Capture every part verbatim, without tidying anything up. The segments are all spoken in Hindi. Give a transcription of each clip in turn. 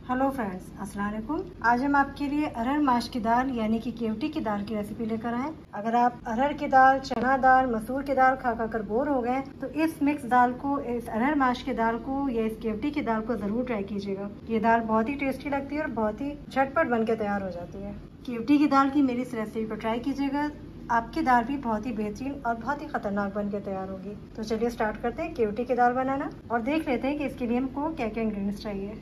हेलो फ्रेंड्स, अस्सलाम वालेकुम। आज हम आपके लिए अरहर माश की दाल यानी कि केवटी की दाल की रेसिपी लेकर आए। अगर आप अरहर की दाल, चना दाल, मसूर की दाल खा खा कर बोर हो गए तो इस मिक्स दाल को, इस अरहर माश की दाल को या इस केवटी की दाल को जरूर ट्राई कीजिएगा। ये दाल बहुत ही टेस्टी लगती है और बहुत ही झटपट बन के तैयार हो जाती है। केवटी की दाल की मेरी इस रेसिपी को ट्राई कीजिएगा। आपकी दाल भी बहुत ही बेहतरीन और बहुत ही खतरनाक बन के तैयार होगी। तो चलिए स्टार्ट करते हैं केवटी की दाल बनाना और देख लेते हैं कि इसके लिए हमको क्या क्या इंग्रेडिएंट्स चाहिए।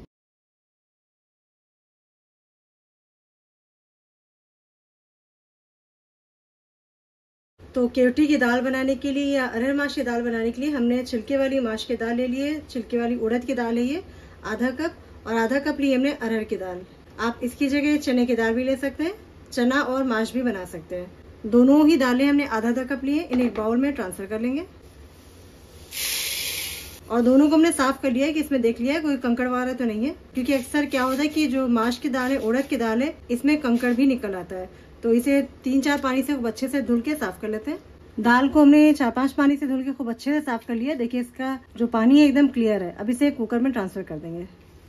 तो केवटी की दाल बनाने के लिए या अरहर माश की दाल बनाने के लिए हमने छिलके वाली माश की दाल ले ली है, छिलके वाली उड़द की दाल है ये आधा कप, और आधा कप ली हमने अरहर की दाल। आप इसकी जगह चने की दाल भी ले सकते हैं, चना और माश भी बना सकते हैं। दोनों ही दालें हमने आधा आधा कप लिए, इन्हें एक बाउल में ट्रांसफर कर लेंगे। और दोनों को हमने साफ कर लिया है कि इसमें देख लिया है कोई कंकड़ वगैरह तो नहीं है, क्योंकि अक्सर क्या होता है कि जो माश की दाल है, उड़द की दाल है, इसमें कंकड़ भी निकल आता है। तो इसे तीन चार पानी से खूब अच्छे से धुल के साफ कर लेते हैं। दाल को हमने चार पांच पानी से धुल के खूब अच्छे से साफ कर लिया। देखिए इसका जो पानी है एकदम क्लियर है। अब इसे कुकर में ट्रांसफर कर देंगे।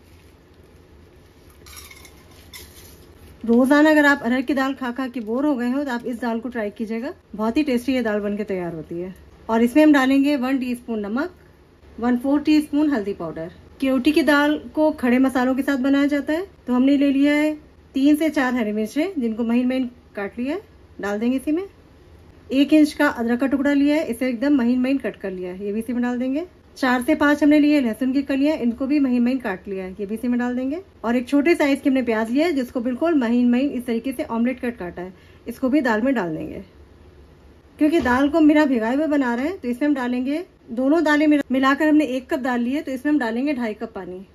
रोजाना अगर आप अरहर की दाल खा खा के बोर हो गए हो तो आप इस दाल को ट्राई कीजिएगा। बहुत ही टेस्टी ये दाल बन के तैयार होती है। और इसमें हम डालेंगे वन टी स्पून नमक, वन फोर टी स्पून हल्दी पाउडर। केवटी की दाल को खड़े मसालों के साथ बनाया जाता है। तो हमने ले लिया है तीन से चार हरी मिर्चें, जिनको महीन महीन काट लिया है, डाल देंगे इसी में। एक इंच का अदरक का टुकड़ा लिया है, इसे एकदम महीन महीन कट कर लिया है, ये भी इसी में डाल देंगे। चार से पांच हमने लिए लहसुन की कलियां, इनको भी महीन महीन काट लिया है, ये भी इसी में डाल देंगे। और एक छोटे साइज के हमने प्याज लिया है, जिसको बिल्कुल महीन महीन इस तरीके से ऑमलेट कट काटा है, इसको भी दाल में डाल देंगे। क्योंकि दाल को बिना भिगाए हुए बना रहे हैं तो इसमें हम डालेंगे, दोनों दालें मिलाकर हमने एक कप दाल ली है, तो इसमें हम डालेंगे ढाई कप पानी।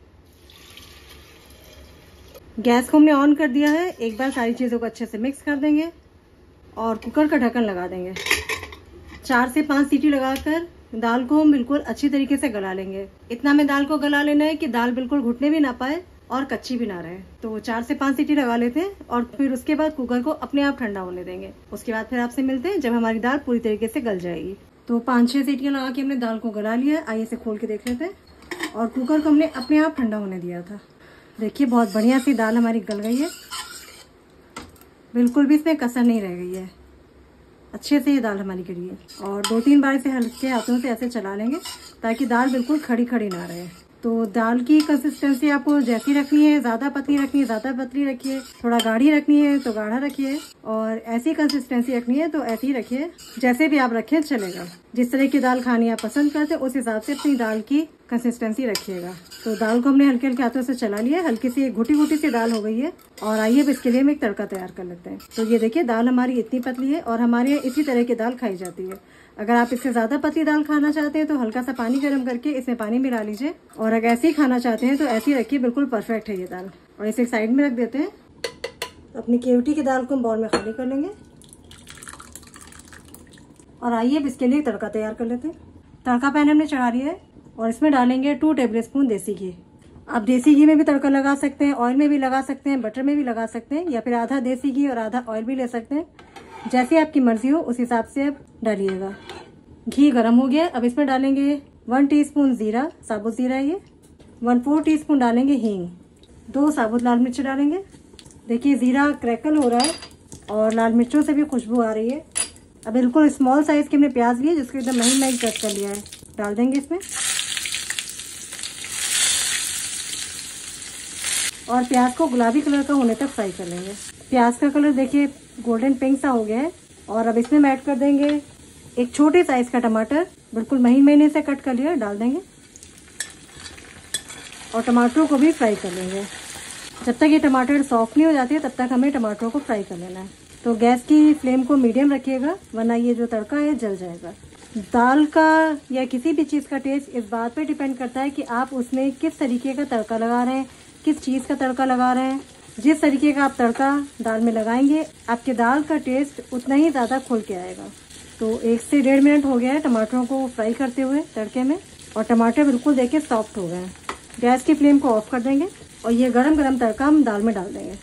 गैस को हमने ऑन कर दिया है। एक बार सारी चीजों को अच्छे से मिक्स कर देंगे और कुकर का ढक्कन लगा देंगे। चार से पांच सीटी लगाकर दाल को हम बिल्कुल अच्छी तरीके से गला लेंगे। इतना में दाल को गला लेना है कि दाल बिल्कुल घुटने भी ना पाए और कच्ची भी ना रहे। तो चार से पांच सीटी लगा लेते हैं और फिर उसके बाद कुकर को अपने आप ठंडा होने देंगे। उसके बाद फिर आपसे मिलते हैं जब हमारी दाल पूरी तरीके से गल जाएगी। तो पांच छह सीटियां लगा के हमने दाल को गला लिया। आइए इसे खोल के देख लेते हैं। और कुकर को हमने अपने आप ठंडा होने दिया था। देखिए बहुत बढ़िया सी दाल हमारी गल गई है, बिल्कुल भी इसमें कसर नहीं रह गई है। अच्छे से ये दाल हमारी गली है। और दो तीन बार इसे हल्के हाथों से ऐसे चला लेंगे ताकि दाल बिल्कुल खड़ी खड़ी ना रहे। तो दाल की कंसिस्टेंसी आपको जैसी रखनी है, ज्यादा पतली रखनी है ज्यादा पतली रखिए, थोड़ा गाढ़ी रखनी है तो गाढ़ा रखिए, और ऐसी कंसिस्टेंसी रखनी है तो ऐसी ही रखिए। जैसे भी आप रखें चलेगा। जिस तरह की दाल खानी आप पसंद करते हैं उस हिसाब से अपनी दाल की कंसिस्टेंसी रखिएगा। तो दाल को हमने हल्के हल्के हाथों से चला लिया, हल्की सी घुटी घुटी सी दाल हो गई है। और आइए अब इसके लिए हम एक तड़का तैयार कर लेते हैं। तो ये देखिए दाल हमारी इतनी पतली है और हमारे यहाँ इसी तरह की दाल खाई जाती है। अगर आप इससे ज्यादा पतली दाल खाना चाहते हैं तो हल्का सा पानी गर्म करके इसमें पानी मिला लीजिए, और अगर ऐसे ही खाना चाहते हैं तो ऐसे ही रखिए, बिल्कुल परफेक्ट है ये दाल। और इसे साइड में रख देते हैं। अपनी केवटी की दाल को हम बाउल में खाली कर लेंगे। और आइए अब इसके लिए तड़का तैयार कर लेते हैं। तड़का पैन हमने चढ़ा लिया है और इसमें डालेंगे टू टेबल स्पून देसी घी। आप देसी घी में भी तड़का लगा सकते हैं, ऑयल में भी लगा सकते हैं, बटर में भी लगा सकते हैं, या फिर आधा देसी घी और आधा ऑयल भी ले सकते हैं। जैसे आपकी मर्जी हो उस हिसाब से आप डालिएगा। घी गर्म हो गया। अब इसमें डालेंगे वन टीस्पून जीरा, साबुत जीरा है ये। वन फोर टीस्पून डालेंगे हींग। दो साबुत लाल मिर्च डालेंगे। देखिए जीरा क्रैकल हो रहा है और लाल मिर्चों से भी खुशबू आ रही है। अब बिल्कुल स्मॉल साइज के हमने प्याज लिए, जिसको एकदम महीन महीन कट कर लिया है, डाल देंगे इसमें। और प्याज को गुलाबी कलर का होने तक फ्राई कर लेंगे। प्याज का कलर देखिए गोल्डन पिंक सा हो गया है। और अब इसमें हम ऐड कर देंगे एक छोटे साइज का टमाटर, बिल्कुल महीन महीने से कट कर लिया, डाल देंगे। और टमाटरों को भी फ्राई कर लेंगे। जब तक ये टमाटर सॉफ्ट नहीं हो जाती है तब तक हमें टमाटरों को फ्राई कर लेना है। तो गैस की फ्लेम को मीडियम रखिएगा, वरना ये जो तड़का है जल जाएगा। दाल का या किसी भी चीज़ का टेस्ट इस बात पे डिपेंड करता है कि आप उसमें किस तरीके का तड़का लगा रहे हैं, किस चीज़ का तड़का लगा रहे हैं। जिस तरीके का आप तड़का दाल में लगाएंगे, आपके दाल का टेस्ट उतना ही ज़्यादा खुल के आएगा। तो एक से डेढ़ मिनट हो गया है टमाटरों को फ्राई करते हुए तड़के में, और टमाटर बिल्कुल देखिए सॉफ्ट हो गए हैं। गैस की फ्लेम को ऑफ कर देंगे और ये गरम गरम तड़का हम दाल में डाल देंगे।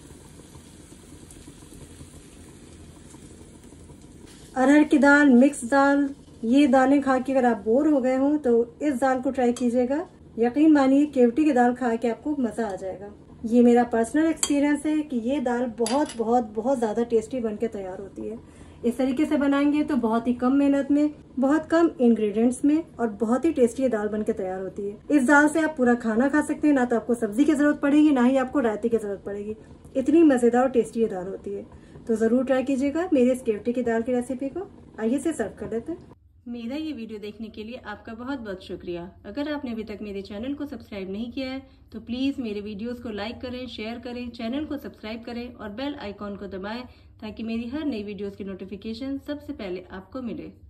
अरहर की दाल, मिक्स दाल, ये दालें खा के अगर आप बोर हो गए हो तो इस दाल को ट्राई कीजिएगा। यकीन मानिए केवटी की दाल खा के आपको मजा आ जाएगा। ये मेरा पर्सनल एक्सपीरियंस है कि ये दाल बहुत बहुत बहुत ज्यादा टेस्टी बन के तैयार होती है। इस तरीके से बनाएंगे तो बहुत ही कम मेहनत में, बहुत कम इंग्रेडिएंट्स में और बहुत ही टेस्टी ये दाल बन के तैयार होती है। इस दाल से आप पूरा खाना खा सकते हैं, ना तो आपको सब्जी की जरूरत पड़ेगी, ना ही आपको रायते की जरूरत पड़ेगी। इतनी मजेदार और टेस्टी ये दाल होती है। तो जरूर ट्राई कीजिएगा मेरे इस केवटी की दाल की रेसिपी को। आइए से सर्व कर लेते हैं। मेरा ये वीडियो देखने के लिए आपका बहुत बहुत शुक्रिया। अगर आपने अभी तक मेरे चैनल को सब्सक्राइब नहीं किया है तो प्लीज़ मेरे वीडियोस को लाइक करें, शेयर करें, चैनल को सब्सक्राइब करें और बेल आइकॉन को दबाएं ताकि मेरी हर नई वीडियोस की नोटिफिकेशन सबसे पहले आपको मिले।